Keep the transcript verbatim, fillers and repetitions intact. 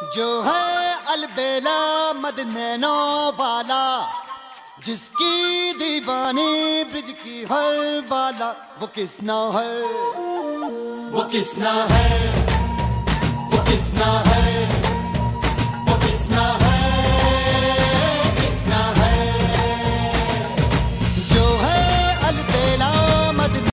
जो है अलबेला मदनैनो वाला, जिसकी दीवानी ब्रिज की हर बाला, वो किसना है, वो किसना है, वो किसना है।